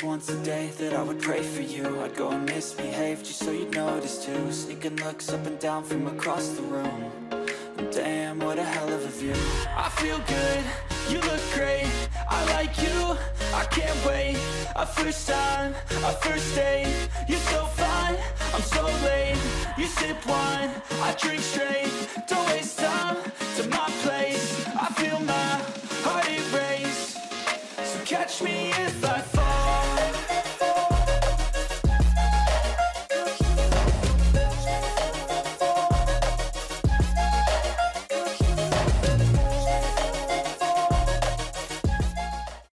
just once a day that I would pray for you. I'd go and misbehave just so you'd notice too. Sneaking looks up and down from across the room. And damn, what a hell of a view. I feel good, you look great, I like you, I can't wait. A first time, a first date, you're so fine, I'm so late. You sip wine, I drink straight, don't waste time to my place. I feel my heart erase, so catch me if I fall.